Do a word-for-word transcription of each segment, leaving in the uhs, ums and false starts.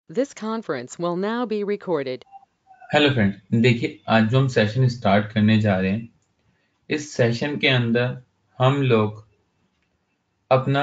This conference will now be recorded. Hello friend, देखिए आज जो हम सेशन स्टार्ट करने जा रहे हैं, इस सेशन के अंदर हम लोग अपना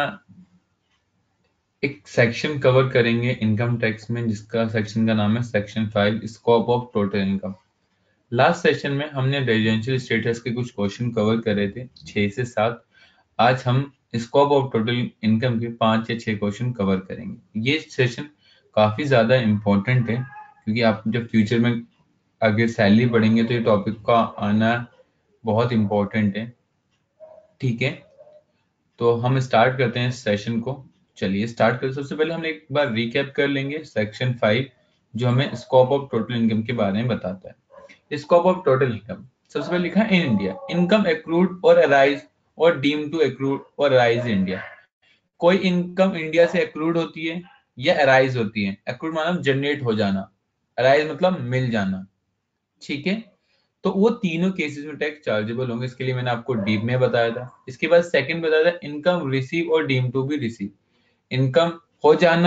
एक सेक्शन कवर करेंगे इनकम टैक्स में, जिसका सेक्शन का नाम है section five, scope of total income. Last session में हमने रेजिडेंशियल स्टेटस के कुछ क्वेश्चन कवर करे थे, छः से सात। आज हम स्कोप ऑफ टोटल इनकम के पाँच या छः क्वेश्चन कवर करेंगे। ये सेशन काफ़ी ज़्यादा इम्पोर्टेंट है, क्योंकि आप जब फ्यूचर में आगे सैलरी बढ़ेंगे तो ये टॉपिक का आना बहुत इम्पोर्टेंट है। ठीक है, तो हम स्टार्ट करते हैं इस सेशन को। चलिए स्टार्ट करें। सबसे पहले हम एक बार रिकैप कर लेंगे सेक्शन फाइव, जो हमें स्कोप ऑफ टोटल इनकम के बारे में बताता है। स्कोप ऑफ टोटल इनकम सबसे पहले लिखा है in India, income accrued or arise or deem to accrued or arise India. कोई इनकम इंडिया से एक्रूड होती है या अराइज होती है। एक्रूड मतलब जनरेट हो जाना, अराइज मतलब मिल जाना। ठीक है, तो वो तीनों केसेस में टैक्स चार्जेबल होंगे। इसके लिए मैंने आपको डीप में बताया था। इसके बाद सेकंड बताया था इनकम रिसीव और deem to be receive. Income हो जाना,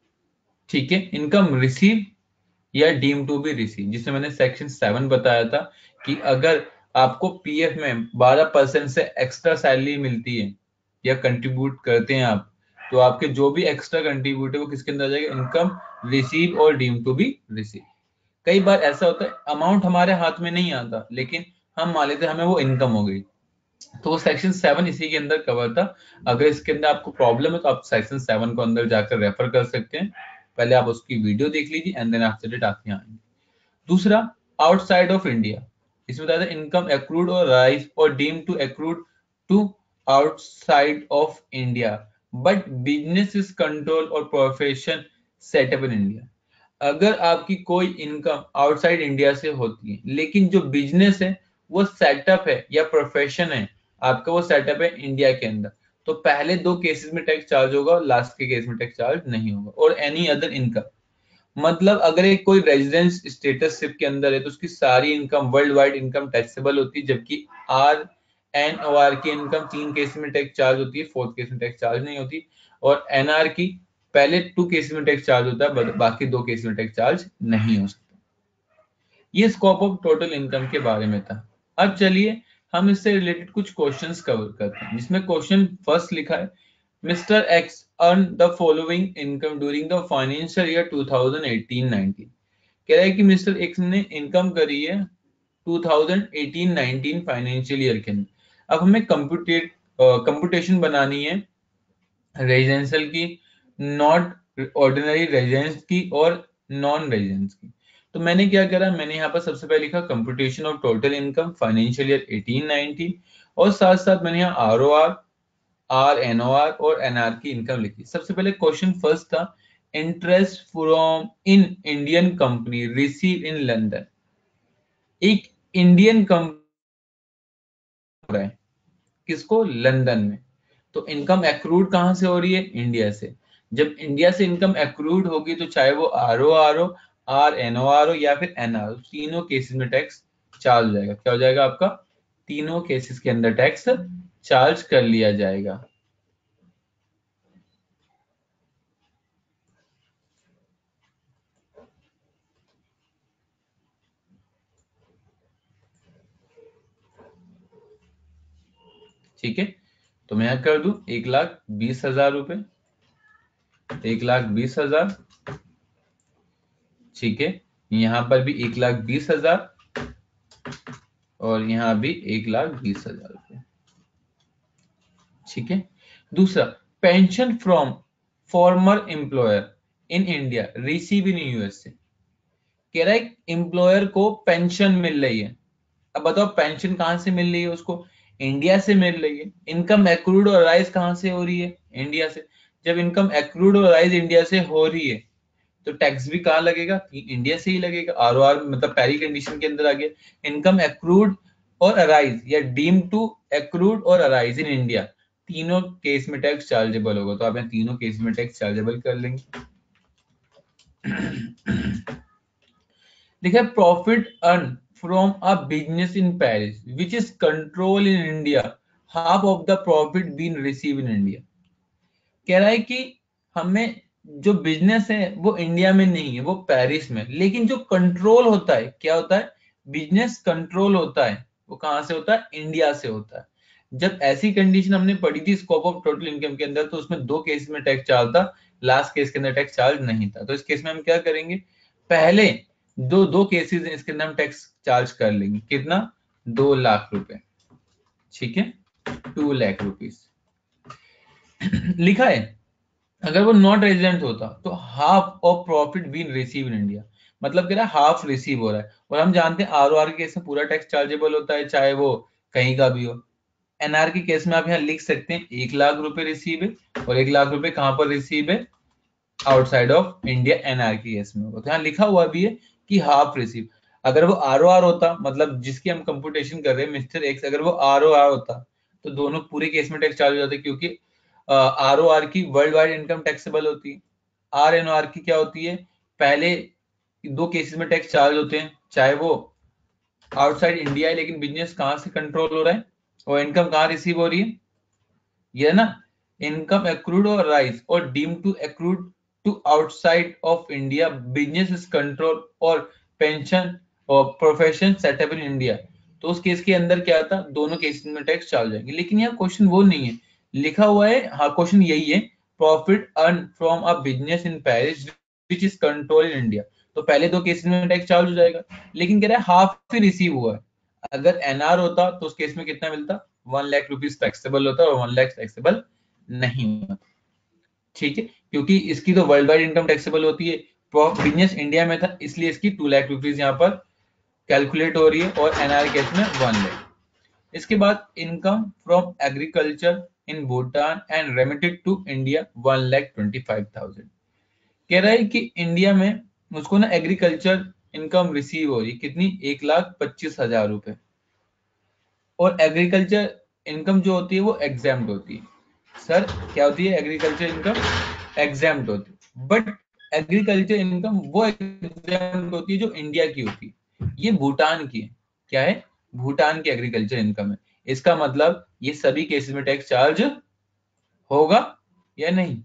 ठीक है, इनकम रिसीव या डीम टू बी रिसीव, जिसमें मैंने सेक्शन सेवन बताया था कि अगर आपको पीएफ में बारह परसेंट से एक्स्ट्रा सैलरी मिलती है या कंट्रीब्यूट करते हैं आप, तो आपके जो भी एक्स्ट्रा कंट्रीब्यूट है वो किसके अंदर आ जाएगा, इनकम रिसीव और डीम टू बी रिसीव। कई बार ऐसा होता है अमाउंट हमारे हाथ में नहीं आता, लेकिन हम मान लेते हैं हमें वो इनकम हो गई, तो वो सेक्शन सेवन इसी के अंदर कवर था। अगर इसके अंदर आपको प्रॉब्लम है तो आप सेक्शन सेवन को अंदर जाकर रेफर कर सकते हैं। पहले आप उसकी वीडियो देख लीजिए एंड देन आफ्टर दैट आप यहाँ आएंगे। दूसरा, आउटसाइड ऑफ इंडिया। इसमें बताया इनकम एक्रूड और rise or deem to accrued to outside of India, but business is control or profession setup in India. अगर आपकी कोई इनकम आउटसाइड इंडिया से होती है, लेकिन जो बिजनेस है वो सेटअप है या प्रोफेशन है आपका, वो सेटअप है इंडिया के अंदर, तो पहले दो केसेस में टैक्स चार्ज होगा और लास्ट के केस में टैक्स चार्ज नहीं होगा। और एनी अदर इनकम, मतलब अगर एक कोई रेजिडेंस स्टेटसशिप के अंदर है तो उसकी सारी income world wide income taxable होती है, जबकि आर एन ओ आर की इनकम तीन केस में टैक्स चार्ज होती है, फोर्थ केस में टैक्स चार्ज नहीं होती। और एनआर की पहले टू केस में टैक्स चार्ज होता है, बाकी दो केस में टैक्स चार्ज नहीं हो सकता। ये स्कोप ऑफ टोटल इनकम के बारे में था। अब चलिए हम इससे रिलेटेड कुछ क्वेश्चंस कवर करते हैं, जिसमें क्वेश्चन फर्स्ट लिखा है mister X earn the following income during the financial year two thousand eighteen nineteen. कह रहा है कि मिस्टर एक्स ने इनकम करी है two thousand eighteen nineteen financial year के अंदर। अब हमें कंप्यूटेट कंप्यूटेशन बनानी है रेजिडेंशियल की, नॉट ऑर्डिनरी रेजिडेंस की और नॉन रेजिडेंस की। तो मैंने क्या करा, मैंने यहाँ पर सबसे पहले लिखा computation of total income financial year eighteen nineteen, और साथ साथ मैंने यहाँ R O R, R N O R और एन आर की इनकम लिखी। सबसे पहले क्वेश्चन फर्स्ट था interest from in Indian company receive in London. एक इंडियन कंपनी हो रहा है किसको, लंदन में, तो इनकम एक्रूड कहां से हो रही है, इंडिया से। जब इंडिया से इनकम एक्रूड होगी तो चाहे वो आर ओ आर हो, आर एन ओ आर हो या फिर एन आर, तीनों केसेस में टैक्स चार्ज हो जाएगा। क्या हो जाएगा आपका, तीनों केसेस के अंदर टैक्स चार्ज कर लिया जाएगा। ठीक है, तो मैं यहां कर दूं एक लाख बीस हजार रुपए, एक लाख बीस हजार। ठीक है, यहां पर भी एक लाख बीस हजार और यहां भी एक लाख बीस हजार रुपए। ठीक है, दूसरा, pension from former employer in India receive in USA. कह रहा है एम्प्लॉयर को पेंशन मिल रही है। अब बताओ पेंशन कहां से मिल रही है उसको, इंडिया से मिल रही है। इनकम एक्रूड और राइज कहां से हो रही है, इंडिया से। जब इनकम एक्रूड और राइज इंडिया से हो रही है तो टैक्स भी कहां लगेगा, इंडिया से ही लगेगा। आर ओ आर मतलब पहली कंडीशन के अंदर आ गया इनकम एक्रूड और अराइज या deem to accrued or arise in India, तीनों केस में टैक्स चार्जेबल होगा। तो आप यहाँ तीनों केस में टैक्स चार्जेबल कर लेंगे। देखिए, profit earn from a business in Paris which is control in India, half of the profit been receive in India. कह रहा है कि हमें जो बिजनेस है वो इंडिया में नहीं है, वो पेरिस में, लेकिन जो कंट्रोल होता है क्या होता है, बिजनेस कंट्रोल होता है, वो कहां से होता है, इंडिया से होता है। जब ऐसी कंडीशन हमने पढ़ी थी स्कोप ऑफ टोटल इनकम के अंदर, तो उसमें दो केस में टैक्स चार्ज था, लास्ट केस के अंदर टैक्स चार्ज नहीं था। तो इस केस में हम क्या करेंगे, पहले दो दो केसेस इसके अंदर हम टैक्स चार्ज कर लेंगे, कितना, दो लाख रुपए, ठीक है, टू लाख रुपीज लिखा है। अगर वो नॉट रेजिडेंट होता तो half of profit been receive in India, मतलब कह रहा है हाफ रिसीव हो रहा है। और हम जानते हैं आर ओ आर के केस में पूरा टैक्स चार्जेबल होता है, चाहे वो कहीं का भी हो। एन आर के केस में आप यहाँ लिख सकते हैं एक लाख रुपए रिसीव है, और एक लाख रुपए कहां पर रिसीव है, outside of India, N R के केस में होगा। तो यहाँ लिखा हुआ भी है कि हाफ रिसीव। अगर वो आर ओ आर होता, मतलब जिसकी हम कंप्यूटेशन कर रहे हैं मिस्टर एक्स, अगर वो आर ओ आर होता तो दोनों पूरे केस में टैक्स चार्ज हो जाते, क्योंकि आर ओ आर की वर्ल्ड वाइड इनकम टैक्सेबल होती है। आर एन ओ आर की क्या होती है, पहले दो केसेस में टैक्स चार्ज होते हैं, चाहे वो आउटसाइड इंडिया है लेकिन बिजनेस कहां से कंट्रोल हो रहा है, और इनकम कहां रिसीव हो रही है, ये ना, इनकम एक्रूड और rise or deem to accrued to outside of India, business is control or pension or profession setup in India. तो उस केस के अंदर क्या था, दोनों केसेस में टैक्स चार्ज जाएंगे। लेकिन यहाँ क्वेश्चन वो नहीं है, लिखा हुआ है, हाँ क्वेश्चन यही है, profit earn from a business in Paris which is control in India. तो पहले दो केसेस में टैक्स चार्ज हो जाएगा, लेकिन कह रहा है हाफ ही रिसीव हुआ है। अगर एन आर होता तो उस केस में कितना मिलता, वन लाख रुपीज टैक्सेबल होता और वन लाख टैक्सेबल नहीं होता, ठीक है, क्योंकि इसकी तो वर्ल्ड वाइड इनकम टैक्सेबल होती है, बिजनेस इंडिया में था इसलिए इसकी टू लाख रुपीज यहाँ पर कैलकुलेट हो रही है, और एनआर केस में वन लाख। इसके बाद income from agriculture in Bhutan and remitted to India one lakh twenty five thousand. कह रहा है कि इंडिया में उसको ना एग्रीकल्चर इनकम रिसीव हो रही है, कितनी, एक लाख पच्चीस हजार रुपए। और एग्रीकल्चर इनकम जो होती है वो एग्जाम्ड होती है। सर क्या होती है एग्रीकल्चर इनकम, एग्जाम्ड होती है, बट एग्रीकल्चर इनकम वो एग्जाम्ड होती है जो इंडिया की होती है, ये भूटान की है। क्या है, भूटान की एग्रीकल्चर इनकम है। इसका मतलब ये सभी केसेस में टैक्स चार्ज होगा या नहीं।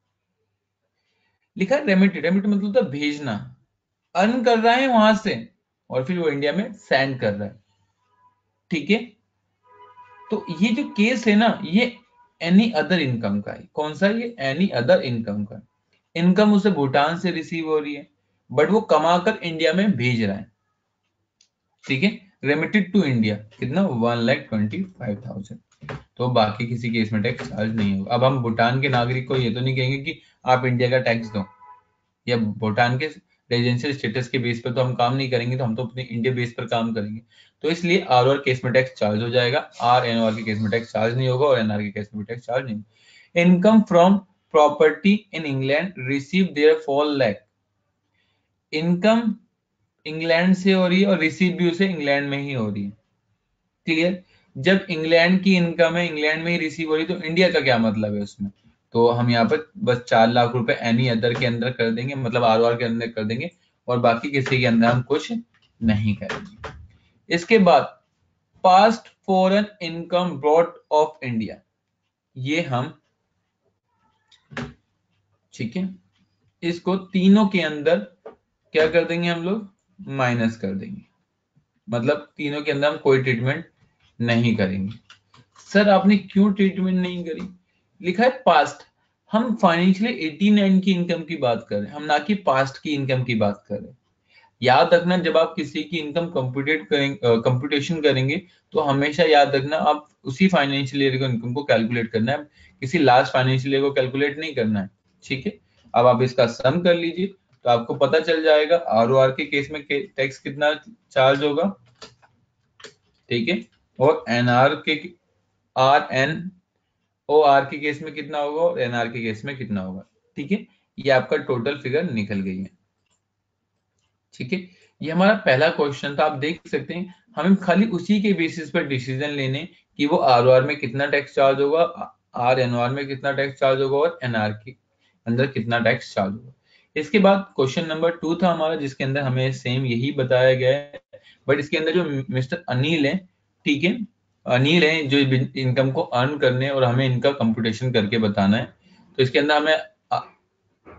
लिखा है रेमिट, रेमिट मतलब तो भेजना, अर्न कर रहा है वहां से और फिर वो इंडिया में सेंड कर रहा है, ठीक है। तो ये जो केस है ना, ये एनी अदर इनकम का है। कौन सा, ये एनी अदर इनकम का। इनकम उसे भूटान से रिसीव हो रही है, बट वो कमाकर इंडिया में भेज रहा है, ठीक है, रेमिटेड टू इंडिया, कितना, one lakh twenty five thousand. तो बाकी किसी केस में टैक्स चार्ज नहीं होगा। अब हम भूटान के नागरिक को ये तो नहीं कहेंगे कि आप इंडिया का टैक्स दो, या भूटान के रेजिडेंशियल स्टेटस के बेस पर तो हम काम नहीं करेंगे, तो हम तो अपने इंडिया बेस पर काम करेंगे। तो इसलिए आर और केस में टैक्स चार्ज हो जाएगा, आर एन आर के केस में टैक्स चार्ज नहीं होगा, और एनआर के केस में टैक्स चार्ज नहीं होगा। Income from property in England receive there four lakh, income England से हो रही है और रिसीव भी उसे इंग्लैंड में ही हो रही है, क्लियर। जब इंग्लैंड की इनकम है इंग्लैंड में ही रिसीव हो रही है, तो इंडिया का क्या मतलब है उसमें। तो हम यहाँ पर बस चार लाख रुपए एनी अदर के अंदर कर देंगे, मतलब आर ओ आर के अंदर कर देंगे, और बाकी किसी के अंदर हम कुछ नहीं करेंगे। इसके बाद past foreign income brought of India, ये हम, ठीक है, इसको तीनों के अंदर क्या कर देंगे हम लोग, माइनस कर देंगे, मतलब तीनों के अंदर हम कोई ट्रीटमेंट नहीं करेंगे। सर आपने क्यों ट्रीटमेंट नहीं करी, लिखा है पास्ट। हम फाइनेंशियली एटी नाइन की इनकम की बात कर रहे हैं, हम ना कि पास्ट की इनकम की बात कर रहे हैं। याद रखना जब आप किसी की इनकम कंप्यूटेट करेंगे, कंप्यूटेशन करेंगे, तो हमेशा याद रखना आप उसी फाइनेंशियल ईयर को इनकम को कैलकुलेट करना है, किसी लास्ट फाइनेंशियल ईयर को कैलकुलेट नहीं करना है, ठीक है। अब आप इसका सम कर लीजिए तो आपको पता चल जाएगा आर ओ आर के केस में टैक्स कितना चार्ज होगा, ठीक है, और एनआर के, आर एन ओ आर के केस में कितना होगा और एनआर के केस में कितना होगा, ठीक है। ये आपका टोटल फिगर निकल गई है, ठीक है। ये हमारा पहला क्वेश्चन था। आप देख सकते हैं हमें खाली उसी के बेसिस पर डिसीजन लेने कि वो आर ओ आर में कितना टैक्स चार्ज होगा, आर एन ओ आर में कितना टैक्स चार्ज होगा, और एनआर के अंदर कितना टैक्स चार्ज होगा। इसके बाद क्वेश्चन नंबर टू था हमारा, जिसके अंदर हमें सेम यही बताया गया है, बट इसके अंदर जो मिस्टर अनिल है, ठीक है, अनिल है जो इनकम को अर्न करने और हमें इनका कंप्यूटेशन करके बताना है। तो इसके अंदर हमें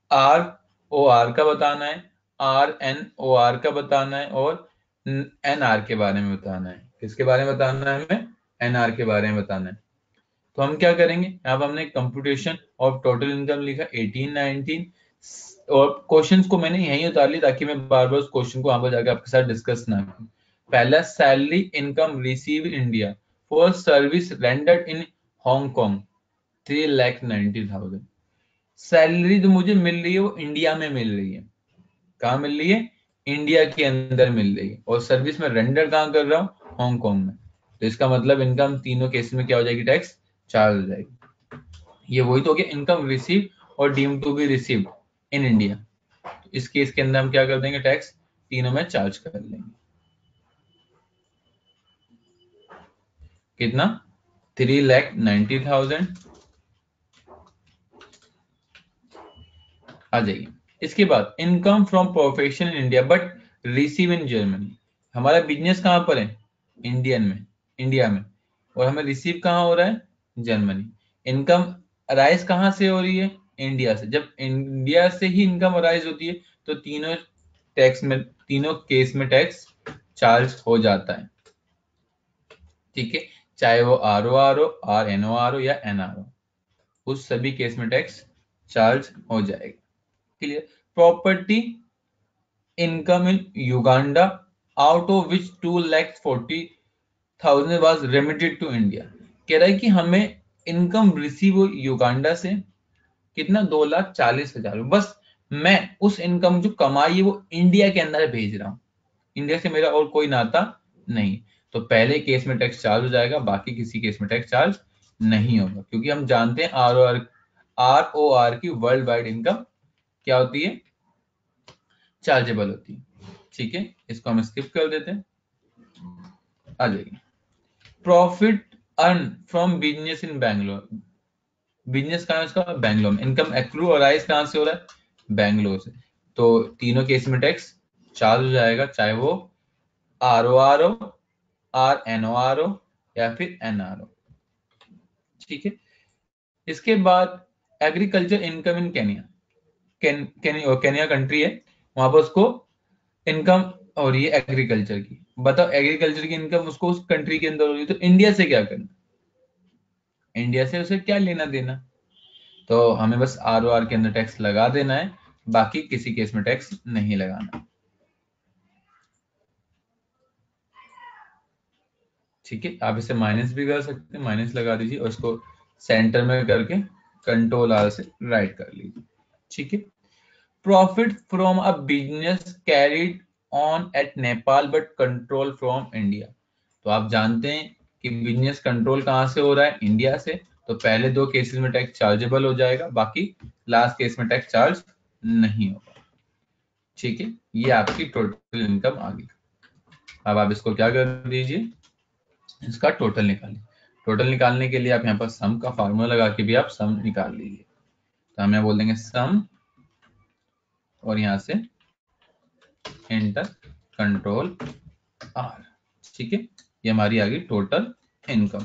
आर ओ आर का बताना है, आर एन ओ आर का बताना है, और एन आर के बारे में बताना है। किसके बारे में बताना है हमें? एन आर के बारे में बताना है। तो हम क्या करेंगे, यहाँ पर हमने कंप्यूटेशन ऑफ टोटल इनकम लिखा एटीन नाइनटीन, और क्वेश्चंस को मैंने यहीं उतार ली ताकि मैं बार बार उस क्वेश्चन को वहां पर जाकर आपके साथ डिस्कस ना करूं। पहला, salary income receive India for service rendered in Hong Kong three lakh ninety thousand. Salary जो मुझे मिल रही है वो इंडिया में मिल रही है। कहाँ मिल रही है? इंडिया के अंदर मिल रही है। और सर्विस में रेंडर कहाँ कर रहा हूँ? हांगकांग में। तो इसका मतलब इनकम तीनों केस में क्या हो जाएगी? टैक्स चार्ज हो जाएगी। ये वही तो हो गया इनकम रिसीव और deem to be received in India. तो इस केस के अंदर हम क्या कर देंगे? टैक्स तीनों में चार्ज कर लेंगे। कितना? थ्री लैख नाइन्टी थाउजेंड आ जाएगी। इसके बाद income from profession in India but receive in Germany. हमारा बिजनेस कहां पर है? इंडियन में, इंडिया में, और हमें रिसीव कहां हो रहा है? जर्मनी। इनकम अराइज कहां से हो रही है? इंडिया से। जब इंडिया से ही इनकम अराइज होती है तो तीनों टैक्स में, तीनों केस में टैक्स चार्ज हो जाता है। ठीक है, चाहे वो आर ओ आर हो, आर एन ओ आर हो या एन आर हो, उस सभी केस में टैक्स चार्ज हो जाएगा। Clear? Property income in Uganda out of which two lakh forty thousand was remitted to India. कह रहा है कि हमें इनकम रिसीव हो युगांडा से, कितना? दो लाख चालीस हजार। बस मैं उस इनकम जो कमाई है वो इंडिया के अंदर भेज रहा हूं, इंडिया से मेरा और कोई नाता नहीं। तो पहले केस में टैक्स चार्ज हो जाएगा, बाकी किसी केस में टैक्स चार्ज नहीं होगा, क्योंकि हम जानते हैं R O R R O R की वर्ल्ड वाइड इनकम क्या होती है? चार्जेबल होती है। ठीक है, इसको हम स्किप कर देते हैं, आ जाएगी। Profit earn from business in Bangalore. Business कहाँ है उसका? बैंगलोर में। इनकम एक्रू और राइज कहाँ से हो रहा है? बैंगलोर से। तो तीनों केस में टैक्स चार्ज हो जाएगा, चाहे वो आर ओ आर हो, आर एन ओ आर हो या फिर एन आर हो। ठीक है, इसके बाद एग्रीकल्चर इनकम इन केनिया। केन, केनिया केनिया कंट्री है, वहां पर उसको इनकम हो रही है एग्रीकल्चर की। बताओ, एग्रीकल्चर की इनकम उसको उस कंट्री के अंदर हो रही है, तो इंडिया से क्या करना? इंडिया से उसे क्या लेना देना? तो हमें बस आर ओ आर के अंदर टैक्स लगा देना है, बाकी किसी केस में टैक्स नहीं लगाना। ठीक है, आप इसे माइनस भी कर सकते हैं, माइनस लगा दीजिए और इसको सेंटर में करके कंट्रोल आर से राइट कर लीजिए। ठीक है, profit from a business carried on at Nepal but control from India. तो आप जानते हैं कि बिजनेस कंट्रोल कहां से हो रहा है? इंडिया से। तो पहले दो केसेस में टैक्स चार्जेबल हो जाएगा, बाकी लास्ट केस में टैक्स चार्ज नहीं होगा। ठीक है, ये आपकी टोटल इनकम आ गई। अब आप इसको क्या कर दीजिए? इसका टोटल निकालिए। टोटल निकालने के लिए आप यहाँ पर सम का फार्मूला लगा के भी आप सम निकाल लीजिए। तो हम यहाँ बोल देंगे सम और यहाँ से एंटर कंट्रोल आर। ठीक है, ये हमारी आ गई टोटल इनकम।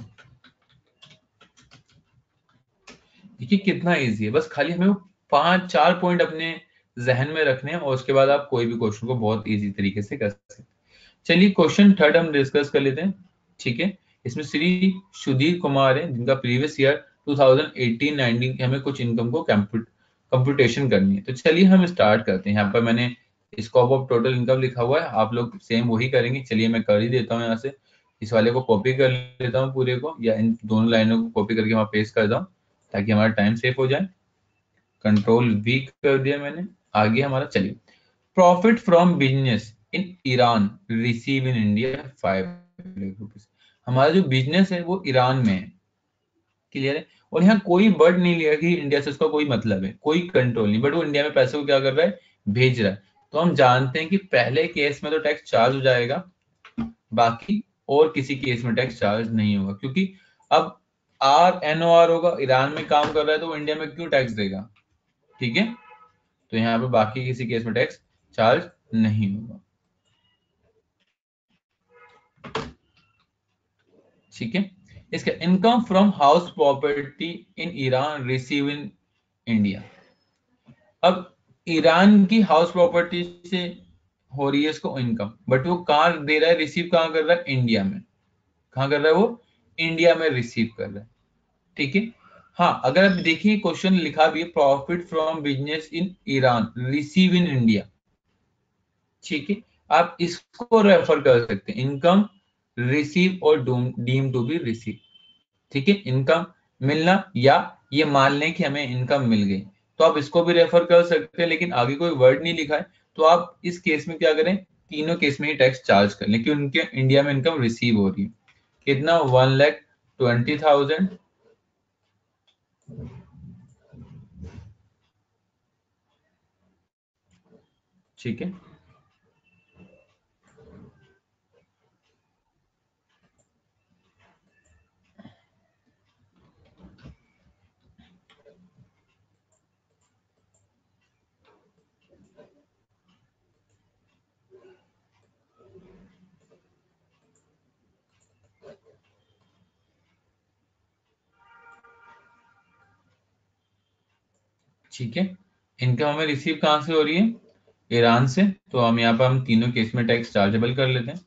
देखिए कितना इजी है, बस खाली हमें पांच चार पॉइंट अपने जहन में रखने हैं और उसके बाद आप कोई भी क्वेश्चन को बहुत इजी तरीके से कर सकते हैं। चलिए क्वेश्चन थर्ड हम डिस्कस कर लेते हैं। ठीक है, इसमें श्री सुधीर कुमार है, जिनका previous year two thousand eighteen nineteen हमें कुछ इनकम को कंप्यूटेशन करनी है। तो चलिए हम स्टार्ट करते हैं। यहाँ पर मैंने स्कोप ऑफ टोटल इनकम लिखा हुआ है, आप लोग सेम वही करेंगे। चलिए मैं कर ही देता हूँ, यहाँ से इस वाले को कॉपी कर लेता हूँ पूरे को, या इन दोनों लाइनों को कॉपी करके वहां पेस्ट कर दूं ताकि हमारा टाइम सेव हो जाए। कंट्रोल वी कर दिया मैंने, आगे हमारा। चलिए, profit from business in Iran receive in India five lakh rupees. हमारा जो बिजनेस है वो ईरान में है। क्लियर है? और यहाँ कोई वर्ड नहीं लिया कि इंडिया से उसका कोई मतलब है, कोई कंट्रोल नहीं, बट वो इंडिया में पैसे को क्या कर रहा है? भेज रहा है। तो हम जानते हैं कि पहले केस में तो टैक्स चार्ज हो जाएगा, बाकी और किसी केस में टैक्स चार्ज नहीं होगा, क्योंकि अब आर एन ओ आर होगा, ईरान में काम कर रहा है तो वो इंडिया में क्यों टैक्स देगा? ठीक है, तो यहाँ पे बाकी किसी केस में टैक्स चार्ज नहीं होगा। ठीक है, इसका income from house property in Iran receive in India. अब ईरान की हाउस प्रॉपर्टी से हो रही है इसको इनकम, बट वो कहाँ दे रहा है, रिसीव कहाँ कर रहा है, इंडिया में। कहाँ कर रहा है वो, इंडिया में रिसीव कर रहा है। ठीक है। हाँ, अगर आप देखिए क्वेश्चन लिखा भी है, profit from business in Iran receive in India. ठीक है, आप इसको रेफर कर सकते हैं, इनकम रिसीव और डीम टू बी रिसीव। ठीक है, इनकम मिलना, या ये मान लें कि हमें इनकम मिल गई, तो आप इसको भी रेफर कर सकते हैं, लेकिन आगे कोई वर्ड नहीं लिखा है, तो आप इस केस में क्या करें, तीनों केस में ही टैक्स चार्ज कर लें, क्योंकि उनके इंडिया में इनकम रिसीव हो रही है। कितना, वन लैख ट्वेंटी थाउजेंड। ठीक है। ठीक है, इनकम हमें रिसीव कहाँ से हो रही है, ईरान से, तो हम यहाँ पर हम तीनों केस में टैक्स चार्जेबल कर लेते हैं।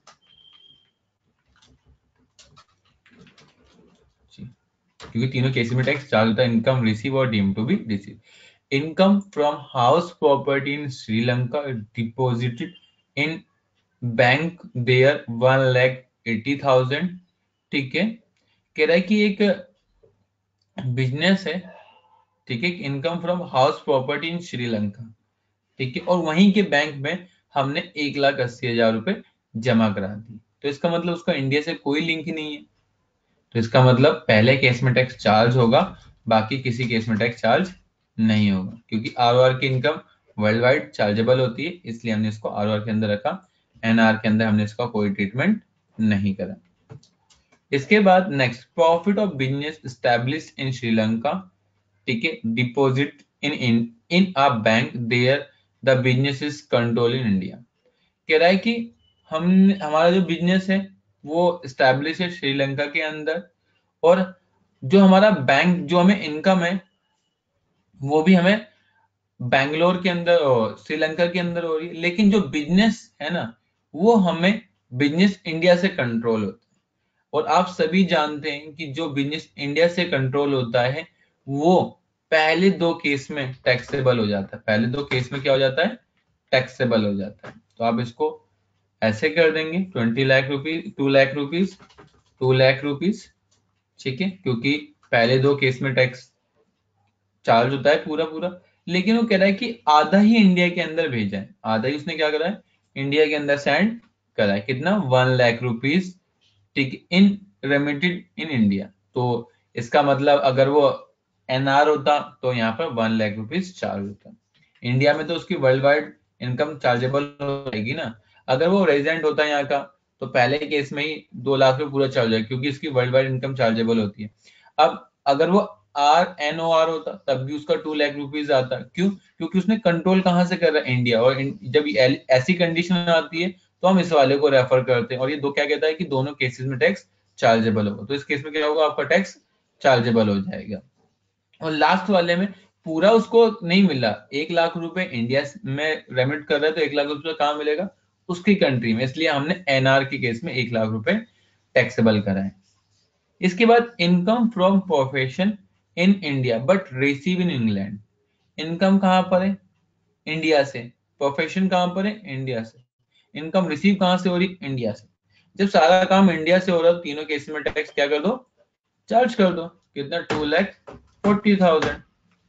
जी, क्योंकि तीनों केस में टैक्स चार्ज होता है, इनकम रिसीव और deem to be receive. Income from house property in Sri Lanka deposited in bank there one lakh eighty thousand. ठीक है, कह रहा है कि एक बिजनेस है, ठीक है, इनकम फ्रॉम हाउस प्रॉपर्टी इन श्रीलंका। ठीक है, और वहीं के बैंक में हमने एक लाख अस्सी हजार रुपए जमा करा दी, तो इसका मतलब उसका इंडिया से कोई लिंक ही नहीं है। तो इसका मतलब पहले केस में टैक्स चार्ज होगा, बाकी किसी केस में टैक्स चार्ज नहीं होगा, क्योंकि आरओआर की इनकम वर्ल्ड वाइड चार्जेबल होती है, इसलिए हमने इसको आरओआर के अंदर रखा। एनआर के अंदर हमने इसका कोई ट्रीटमेंट नहीं करा। इसके बाद next, profit of business establish in Sri Lanka. ठीक है, deposit in in in a bank there the business is control in India. कह रहा है कि हम हमारा जो बिजनेस है वो स्टैब्लिश है श्रीलंका के अंदर, और जो हमारा बैंक, जो हमें इनकम है, वो भी हमें बैंगलोर के अंदर और श्रीलंका के अंदर हो रही है, लेकिन जो बिजनेस है ना, वो हमें बिजनेस इंडिया से कंट्रोल होता है। और आप सभी जानते हैं कि जो बिजनेस इंडिया से कंट्रोल होता है, वो पहले दो केस में टैक्सेबल हो जाता है। पहले दो केस में क्या हो जाता है, टैक्सेबल हो जाता है। तो आप इसको ऐसे कर देंगे, twenty lakh rupees, two lakh rupees, two lakh rupees. ठीक है, क्योंकि पहले दो केस में टैक्स चार्ज होता है पूरा पूरा, लेकिन वो कह रहा है कि आधा ही इंडिया के अंदर भेजा है, आधा ही उसने क्या करा है, इंडिया के अंदर सेंड करा है। कितना, वन लाख रुपीज। ठीक, इन रेमिटेड इन इंडिया। तो इसका मतलब अगर वो एनआर होता तो यहाँ पर वन लाख रुपीज चार्ज होता। इंडिया में तो उसकी वर्ल्ड वाइड इनकम चार्जेबल हो जाएगी ना। अगर वो रेजिडेंट होता है यहाँ का, तो पहले केस में ही दो लाख रुपये पूरा चार्ज है, क्योंकि इसकी वर्ल्ड वाइड इनकम चार्जेबल होती है। अब अगर वो आर एन ओ आर होता तब भी उसका टू लाख रुपीज आता। क्यों, क्योंकि उसने कंट्रोल कहाँ से कर रहा है, इंडिया। और इन, जब ये ऐसी कंडीशन आती है तो हम इस वाले को रेफर करते हैं, और ये दो क्या कहता है कि दोनों केसेस में टैक्स चार्जेबल होगा। तो इस केस में क्या होगा, आपका टैक्स चार्जेबल हो जाएगा। और लास्ट वाले में पूरा उसको नहीं मिला, एक लाख रुपए इंडिया में रेमिट कर रहा है, तो एक लाख रुपए कहाँ मिलेगा, उसकी कंट्री में, इसलिए हमने एनआर के केस में एक लाख रुपए टैक्सेबल करा है। इसके बाद income from profession in India but receive in England. Income कहां पर है, इंडिया से। प्रोफेशन कहां पर है, इंडिया से। इनकम रिसीव कहां से हो रही, इंडिया से। जब सारा काम इंडिया से हो रहा है, तो तीनों केस में टैक्स क्या कर दो, चार्ज कर दो। कितना, टू लैख फोर्टी थाउजेंड,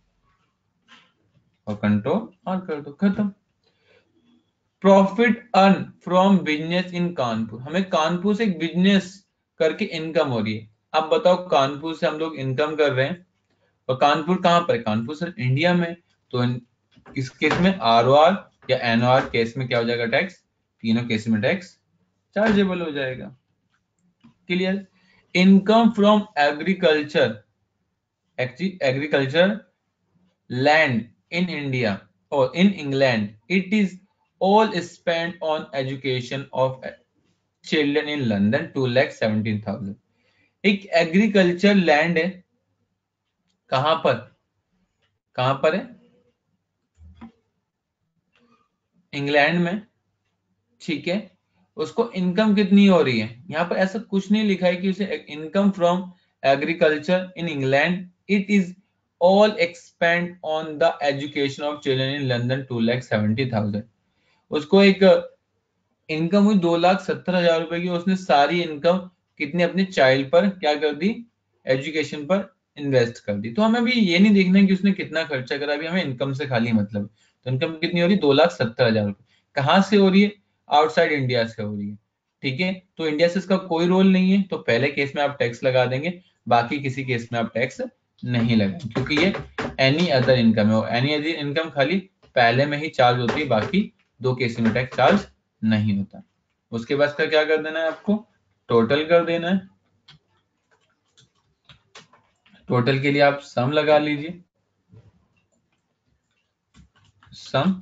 और कंट्रोल और कर दो, खत्म। Profit earn from business in Kanpur. हमें कानपुर से एक बिजनेस करके इनकम हो रही है। अब बताओ, कानपुर से हम लोग इनकम कर रहे हैं, और कानपुर कहां पर है, कानपुर सर इंडिया में। तो इन, इस केस में आरओआर या एनओआर केस में क्या हो जाएगा, टैक्स, तीनों केस में टैक्स चार्जेबल हो जाएगा। Clear. Income from agriculture, agriculture land in India और in England, it is all spend on education of children in London, two lakh seventeen thousand. एक एग्रीकल्चर लैंड है, कहां पर, कहां पर है, इंग्लैंड में, ठीक है, उसको इनकम कितनी हो रही है, यहाँ पर ऐसा कुछ नहीं लिखा है कि उसे income from agriculture in England it is all expend on the education of children in London two lakh seventy thousand. उसको एक इनकम हुई दो लाख सत्तर हजार रुपए की, उसने सारी इनकम कितने अपने चाइल्ड पर क्या कर दी, एजुकेशन पर इन्वेस्ट कर दी। तो हमें भी ये नहीं देखना है कि उसने कितना खर्चा करा, अभी हमें इनकम से खाली मतलब। तो इनकम कितनी हो रही है, दो लाख सत्तर हजार रुपए। कहाँ से हो रही है, आउटसाइड इंडिया से हो रही है, ठीक है। तो इंडिया से इसका कोई रोल नहीं है, तो पहले केस में आप टैक्स लगा देंगे, बाकी किसी केस में आप टैक्स नहीं लगाएंगे, क्योंकि ये एनी अदर इनकम है। एनी अदर इनकम खाली पहले में ही चार्ज होती है, बाकी दो केस में टैक्स चार्ज नहीं होता। उसके बाद का क्या कर देना है आपको, टोटल कर देना है। टोटल के लिए आप सम लगा लीजिए, सम,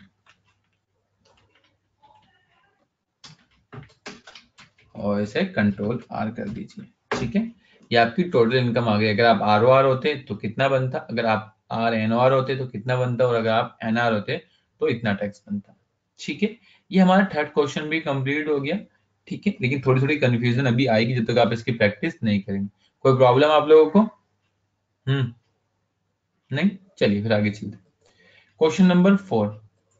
और इसे कंट्रोल आर कर दीजिए, ठीक है। ये आपकी टोटल इनकम आ गई। अगर आप आर ओ आर होते तो कितना बनता, अगर आप आर एन ओ आर होते तो कितना बनता, और अगर आप एन आर होते तो इतना टैक्स बनता, ठीक है। ये हमारा थर्ड क्वेश्चन भी कंप्लीट हो गया, ठीक है। लेकिन थोड़ी थोड़ी कंफ्यूजन अभी आएगी जब तक आप इसकी प्रैक्टिस नहीं करेंगे। कोई प्रॉब्लम आप लोगों को? हम्म, नहीं, चलिए फिर आगे चलते। क्वेश्चन नंबर फोर,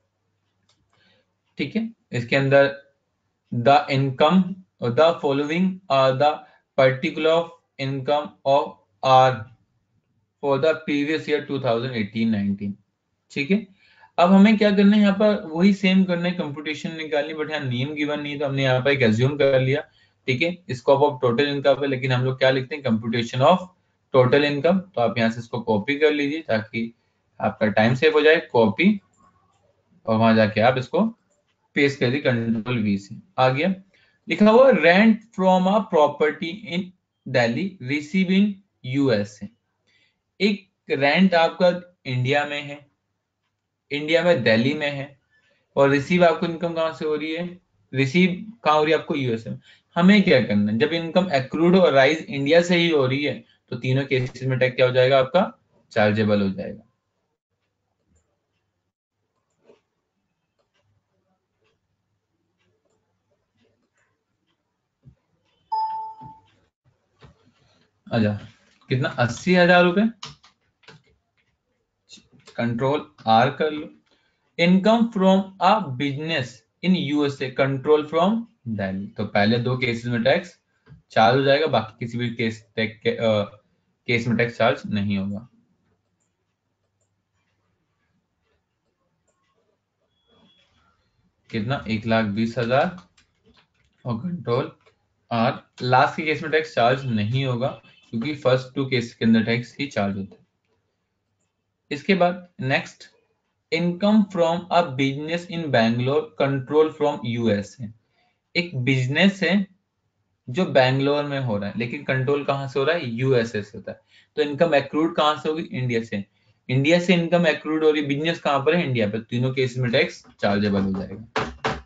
ठीक है। इसके अंदर the income, the following are the particular income of R for the previous year two thousand eighteen nineteen, ठीक है। अब हमें क्या करना है, यहाँ पर वही सेम करना है, कंप्यूटेशन निकालनी, बट यहाँ नेम गिवन नहीं है, तो हमने यहाँ पर एक एज्यूम कर लिया, ठीक है। स्कोप ऑफ टोटल इनकम है, लेकिन हम लोग क्या लिखते हैं, कंप्यूटेशन ऑफ टोटल इनकम। तो आप यहाँ से इसको कॉपी कर लीजिए ताकि आपका टाइम सेव हो जाए, कॉपी, और वहां जाके आप इसको पेस्ट कर दी, कंट्रोल वी से आ गया। लिखा हुआ rent from a property in Delhi receive in USA. एक रेंट आपका इंडिया में है, इंडिया में दिल्ली में है, और रिसीव आपको इनकम कहां से हो रही है, रिसीव कहां हो रही है आपको, यूएसए में। हमें क्या करना है, जब इनकम एक्रूड और राइज इंडिया से ही हो रही है, तो तीनों केसेस में टैक्स क्या हो जाएगा आपका, चार्जेबल हो जाएगा। अच्छा, कितना, अस्सी हजार रुपए, कंट्रोल आर कर लो। Income from a business in USA, control from Delhi. तो पहले दो केसेस में टैक्स चार्ज हो जाएगा, बाकी किसी भी केस टैक्स के, आ, केस में टैक्स चार्ज नहीं होगा। कितना, एक लाख बीस हजार, और कंट्रोल आर। लास्ट के केस में टैक्स चार्ज नहीं होगा, क्योंकि फर्स्ट टू केस के अंदर टैक्स ही चार्ज होता है। इसके बाद next, income from a business in Bangalore, control from USA. एक बिजनेस है जो बैंगलोर में हो रहा है, लेकिन कंट्रोल कहां से हो रहा है, यूएसए से होता है। तो इनकम एक्रूड कहां से होगी, इंडिया से। इंडिया से इनकम एक्रूड हो रही है, बिजनेस कहां पर है, इंडिया पर। तीनों केस में टैक्स चार्जेबल हो जाएगा।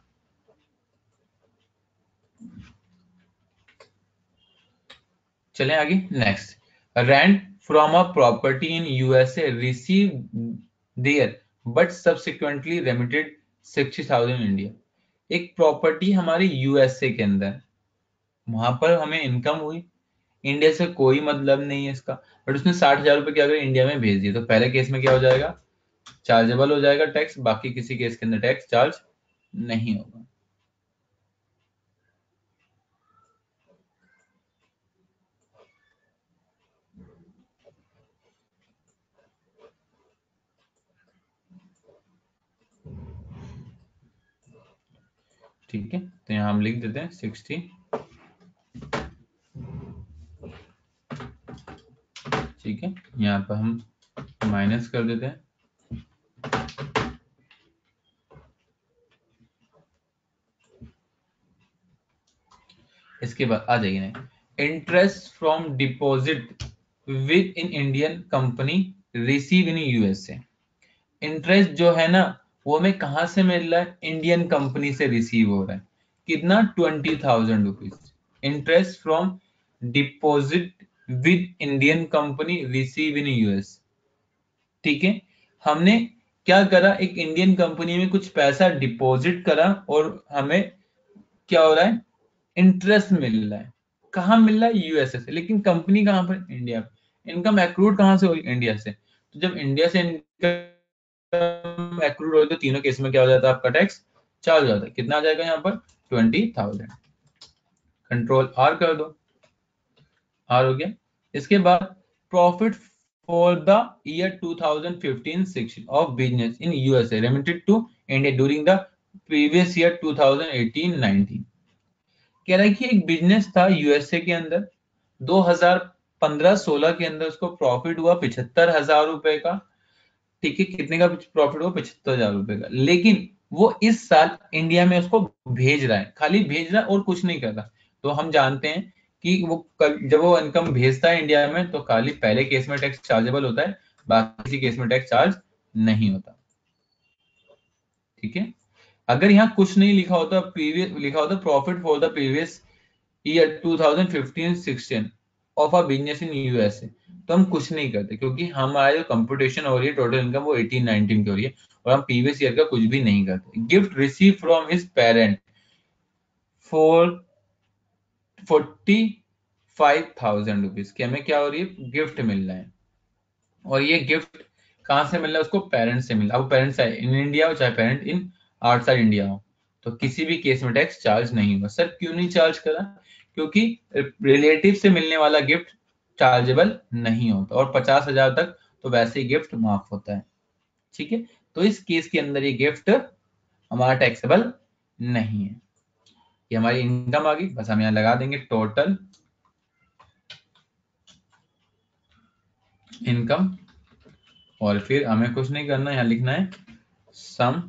चलें आगे, next, rent from a property in USA receive there but subsequently remitted sixty thousand India. एक प्रॉपर्टी हमारी यूएसए के अंदर, वहां पर हमें इनकम हुई, इंडिया से कोई मतलब नहीं है इसका, बट उसने साठ हजार रुपए क्या करें, इंडिया में भेज दिए। तो पहले केस में क्या हो जाएगा, चार्जेबल हो जाएगा टैक्स, बाकी किसी केस के अंदर टैक्स चार्ज नहीं होगा। ठीक है, तो यहां हम लिख देते हैं सिक्सटी, ठीक है। यहाँ पर हम माइनस कर देते हैं, इसके बाद आ जाइए ना, interest from deposit with in Indian company receive in USA. Interest जो है ना, वो हमें कहां से मिल रहा है, इंडियन कंपनी से रिसीव हो रहा है। कितना, twenty thousand rupees. Interest from deposit with Indian company receive in US, ठीक है। हमने क्या करा, एक इंडियन कंपनी में कुछ पैसा डिपॉजिट करा और हमें क्या हो रहा है, इंटरेस्ट मिल रहा है। कहाँ मिल रहा है, यूएसए से, लेकिन कंपनी कहाँ पर, इंडिया पे। इनकम एक्रूड कहाँ से हो रही, इंडिया से। तो जब इंडिया से इनकम एक्रूड हो तो तीनों केस में क्या हो जाता है, आपका टैक्स चार्ज हो जाता है। कितना आ जाएगा यहाँ पर, ट्वेंटी थाउजेंड। कंट्रोल आर कर दो, आर हो गया। इसके बाद profit for the year two thousand fifteen sixteen of business in USA remitted to India during the previous year two thousand eighteen nineteen. कह रहा है कि एक बिजनेस था यूएसए के अंदर, दो हज़ार पंद्रह सोलह के अंदर उसको प्रॉफिट हुआ पिछहत्तर हजार रुपए का। ठीक है, कितने का प्रॉफिट हुआ, पचहत्तर हजार रुपए का। लेकिन वो इस साल इंडिया में उसको भेज रहा है, खाली भेज रहा है और कुछ नहीं कर रहा। तो हम जानते हैं कि वो कल- जब वो इनकम भेजता है इंडिया में, तो खाली पहले केस में टैक्स चार्जेबल होता है, बाकी किसी केस में टैक्स चार्ज नहीं होता। ठीक है, अगर यहाँ कुछ नहीं लिखा होता, प्रीवियस लिखा होता profit for the previous year two thousand fifteen sixteen of a business in USA, तो हम कुछ नहीं करते, क्योंकि हमारे जो कंप्यूटेशन हो रही है टोटल इनकम वो एटीन नाइनटीन की हो रही है, और हम प्रीवियस ईयर का कुछ भी नहीं करते। Gift receive from his parent for forty five thousand rupees की हमें क्या हो रही है, गिफ्ट मिल रहा है। और ये गिफ्ट कहाँ से मिल रहा है उसको, पेरेंट्स से मिल रहा है। अब पेरेंट्स चाहे इन इंडिया हो चाहे पेरेंट इन आउटसाइड इंडिया हो, तो किसी भी केस में टैक्स चार्ज नहीं होगा। सर क्यों नहीं चार्ज करा, क्योंकि रिलेटिव से मिलने वाला गिफ्ट चार्जेबल नहीं होता, और पचास हजार तक तो वैसे ही गिफ्ट माफ होता है। ठीक है, तो इस केस के अंदर ये गिफ्ट हमारा टैक्सेबल नहीं है। ये हमारी इनकम आ गई, बस हम यहाँ लगा देंगे टोटल इनकम, और फिर हमें कुछ नहीं करना, यहाँ लिखना है सम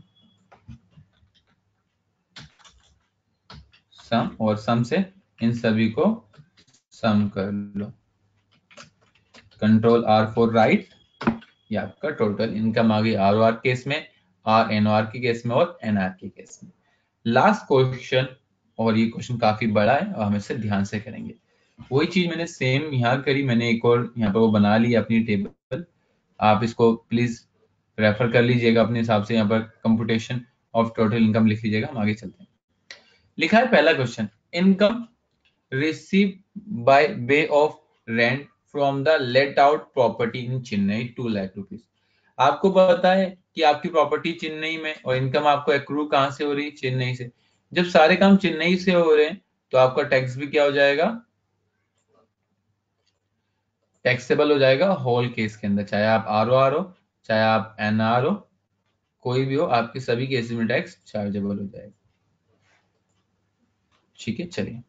सम, और सम से इन सभी को सम कर लो। कंट्रोल आर फॉर राइट, ये आपका टोटल इनकम आ गई आर ओ आर केस में, आर एन ओ आर के केस में और एन आर के केस में। लास्ट क्वेश्चन, और ये क्वेश्चन काफी बड़ा है और हम इसे ध्यान से करेंगे। वही चीज मैंने सेम यहाँ करी, मैंने एक और यहाँ पर वो बना ली अपनी टेबल, आप इसको प्लीज रेफर कर लीजिएगा अपने हिसाब से। यहाँ पर कंप्यूटेशन ऑफ टोटल इनकम लिख लीजिएगा, हम आगे चलते हैं। लिखा है पहला question, income receive by way of rent from the let out property in Chennai two lakh rupees. आपको पता है कि आपकी प्रॉपर्टी चेन्नई में, और इनकम आपको एक्रू कहां से हो रही है, चेन्नई से। जब सारे काम चेन्नई से हो रहे हैं, तो आपका टैक्स भी क्या हो जाएगा, टैक्सेबल हो जाएगा होल केस के अंदर, चाहे आप आर ओ आर हो चाहे आप एन आर हो, कोई भी हो, आपके सभी केसेस में टैक्स चार्जेबल हो जाएगा। ठीक है, चलिए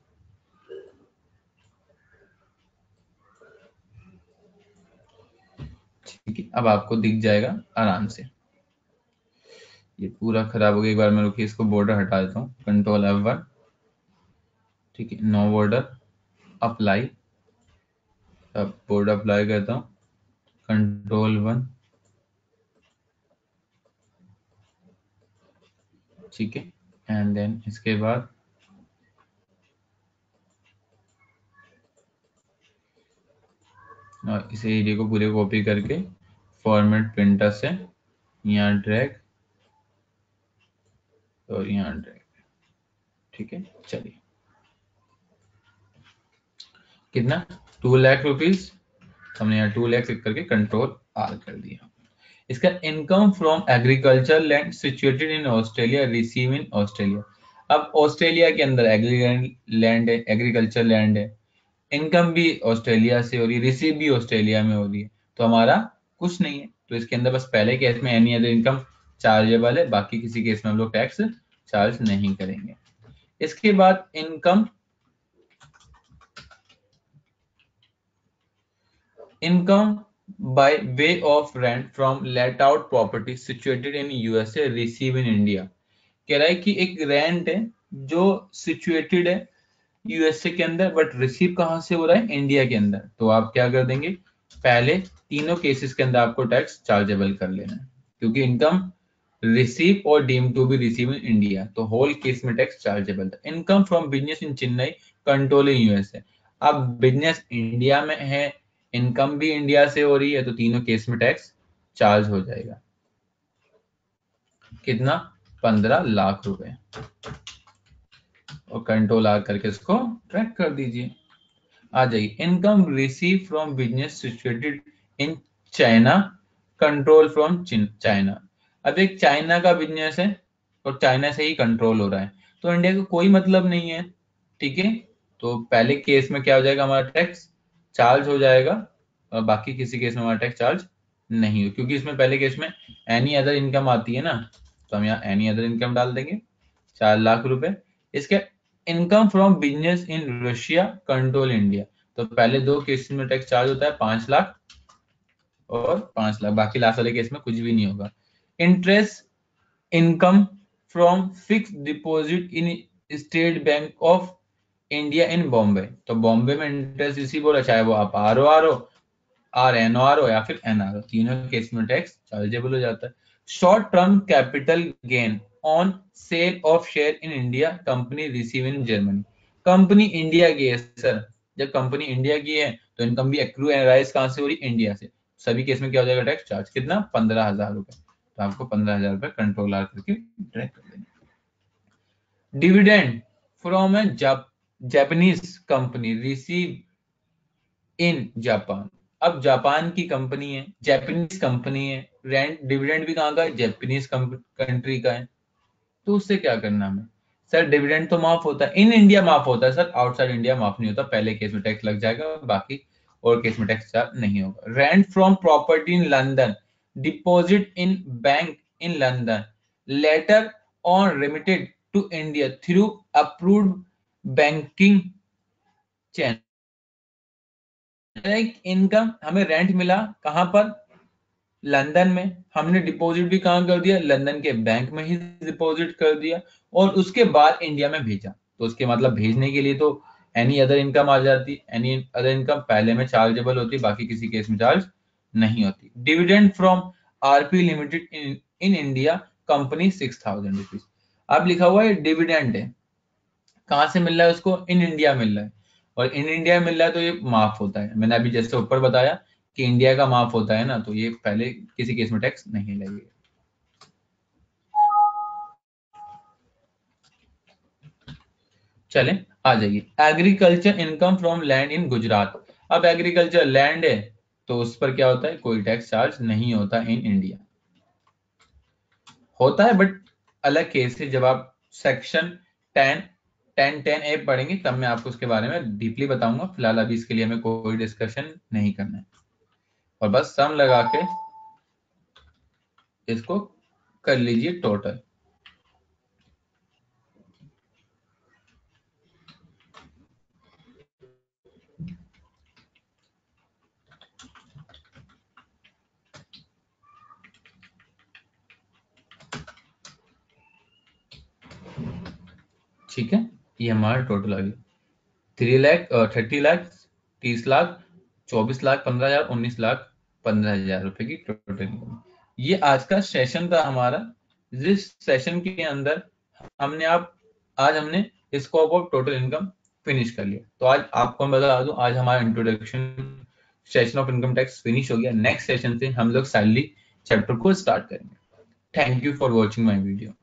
ठीक है, अब आपको दिख जाएगा आराम से। ये पूरा खराब हो गया, एक बार मैं रुकिए, इसको बॉर्डर हटा देता हूँ, कंट्रोल एफ वन। ठीक है, नो बॉर्डर, अप्लाई। अब बॉर्डर अप्लाई करता हूँ, कंट्रोल वन। ठीक है, एंड देन इसके बाद और इस एरिया को पूरे कॉपी करके फॉर्मेट प्रिंटर से यहाँ ड्रैग और यहाँ ड्रैग। ठीक है, चलिए कितना, टू लाख रुपीज, हमने यहाँ टू लाख क्लिक करके कंट्रोल आर कर दिया। इसका income from agriculture land situated in Australia receive in Australia. अब ऑस्ट्रेलिया के अंदर एग्री लैंड है, एग्रीकल्चर लैंड है, इनकम भी ऑस्ट्रेलिया से हो रही है, रिसीव भी ऑस्ट्रेलिया में हो रही है, तो हमारा कुछ नहीं है। तो इसके अंदर बस पहले केस में एनी अदर इनकम चार्जेबल है, बाकी किसी केस में हम लोग टैक्स चार्ज नहीं करेंगे। इसके बाद income income by way of rent from let out property situated in USA receive in India. कह रहा है कि एक रेंट है जो सिचुएटेड है यूएसए के अंदर, बट रिसीव कहां से हो रहा है, इंडिया के अंदर। तो आप क्या कर देंगे, पहले तीनों केसेस के अंदर आपको टैक्स चार्जेबल कर लेना है, क्योंकि इनकम रिसीव और deem to be receive in India, तो होल केस में टैक्स चार्जेबल था। Income from business in Chennai control in USA. अब बिजनेस इंडिया में है, इनकम भी इंडिया से हो रही है, तो तीनों केस में टैक्स चार्ज हो जाएगा। कितना, पंद्रह लाख रुपए, और कंट्रोल आर करके इसको ट्रैक कर दीजिए। आ जाइए, income receive from business situated in China, control from China. अब एक चाइना का बिजनेस है और चाइना से ही कंट्रोल हो रहा है, तो इंडिया को कोई मतलब नहीं है, ठीक है। तो पहले केस में क्या हो जाएगा, हमारा टैक्स चार्ज हो जाएगा, और बाकी किसी केस में हमारा टैक्स चार्ज नहीं हो, क्योंकि इसमें पहले केस में एनी अदर इनकम आती है ना, तो हम यहाँ एनी अदर इनकम डाल देंगे, चार लाख रुपए। इसके income from business in Russia, control India, तो पहले दो केस में टैक्स चार्ज होता है पांच लाख और पांच लाख, बाकी लास्ट वाले केस में कुछ भी नहीं होगा। Interest income from fix deposit in State Bank of India in Bombay, तो बॉम्बे में इंटरेस्ट रिसीव हो रहा है, चाहे वो आप आर ओ आर हो, आर एन ओ आर हो या फिर एन आर ओ, तीनों केस में टैक्स चार्जेबल हो जाता है। Short term capital gain on sale of share in India, company receive in Germany, company India की है सर, जब कंपनी इंडिया की है तो इनकम भी एक्रू राइज कहां से हो रही, इंडिया से, सभी केस में क्या हो जाएगा टैक्स चार्ज, कितना, पंद्रह हजार रुपए, तो आपको पंद्रह हजार रुपए कंट्रोल आर करके ट्रैक कर देंगे। Dividend from a Japanese company receive in Japan, अब जापान की कंपनी है, जापानीज कंपनी है, रेंट डिविडेंड भी कहाँ का है, जापानीज कंट्री का है, तो उससे क्या करना हमें, सर डिविडेंड तो माफ होता है, इन इंडिया माफ होता है सर, आउटसाइड इंडिया माफ नहीं होता, पहले केस में टैक्स लग जाएगा, बाकी और केस में टैक्स चार्ज नहीं होगा। Rent from property in London, deposit in bank in London, later on remitted to India through approved banking channel, income हमें रेंट मिला कहां पर, लंदन में, हमने डिपॉजिट भी कहां कर दिया, लंदन के बैंक में ही डिपॉजिट कर दिया, और उसके बाद इंडिया में भेजा, तो उसके मतलब भेजने के लिए तो एनी अदर इनकम आ जाती, एनी अदर इनकम पहले में चार्जेबल होती, बाकी किसी केस में चार्ज नहीं होती। Dividend from RP limited in in India company six thousand rupees, अब लिखा हुआ है डिविडेंड है, कहां से मिल रहा है उसको, इन इंडिया मिल रहा है, और इन इंडिया मिल रहा है तो ये माफ होता है, मैंने अभी जैसे ऊपर बताया कि इंडिया का माफ होता है ना, तो ये पहले किसी केस में टैक्स नहीं लगेगा। चलें, आ जाइए, agriculture income from land in Gujarat, अब एग्रीकल्चर लैंड है तो उस पर क्या होता है, कोई टैक्स चार्ज नहीं होता इन इंडिया, होता है बट अलग केस है, जब आप section ten ten ten A पढ़ेंगे तब मैं आपको उसके बारे में डीपली बताऊंगा, फिलहाल अभी इसके लिए हमें कोई डिस्कशन नहीं करना है, और बस सम लगा के इसको कर लीजिए टोटल। ठीक है, ये हमारा टोटल आ गया, थ्री लाख थर्टी लाख तीस लाख चौबीस लाख पंद्रह हजार उन्नीस लाख पंद्रह हजार रुपए की टोटल इनकम। ये आज का सेशन था हमारा, जिस सेशन के अंदर हमने आप आज हमने scope of total income finish कर लिया, तो आज आपको मैं बता दूं, आज हमारा introduction session of income tax finish हो गया, नेक्स्ट सेशन से हम लोग सैलरी चैप्टर को स्टार्ट करेंगे। Thank you for watching my video.